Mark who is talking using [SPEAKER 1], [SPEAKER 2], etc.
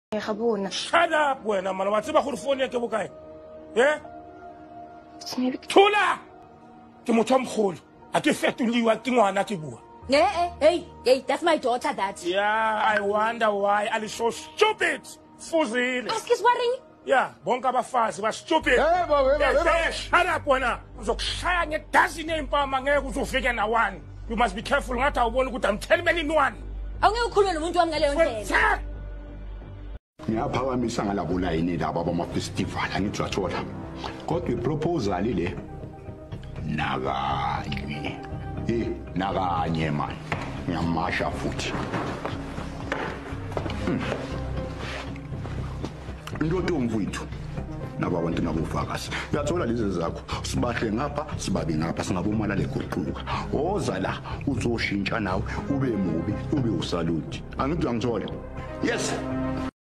[SPEAKER 1] Shut up, wena mala wa tseba gore phone ya ke bokae. Tula! Ke motho a mogolo. A ke fetoliwa ke ngwana ke bua.
[SPEAKER 2] Hey, that's my daughter, that.
[SPEAKER 1] Yeah, I wonder why Ali so stupid. Fuzile.
[SPEAKER 2] Ask is worrying.
[SPEAKER 1] Yeah, bonka abafazi ba stupid. Shut up wena. Uzokushaya ngedozen empama ngeke uzofika na one. You must be careful ngathi awubona ukuthi I'm telling one.
[SPEAKER 2] Awungeke ukhulume nomuntu wami ngaleyo ndlela.
[SPEAKER 3] Ngiyaphakamisa ngalabo line laba bama-festival angithi uyathola. Kodwa iproposal le nakanye. Nakanye man. Ngiyamasha futhi. Ndoto mfowethu. Naba abantu nabofakazi. Uyathola lezi zakho. Sibahle ngapha, sibabe ngapha singabomala leguquka. Oza la uzoshintsha nawe ube mubi, ube usaluti. Angithi uyangithola? Yes.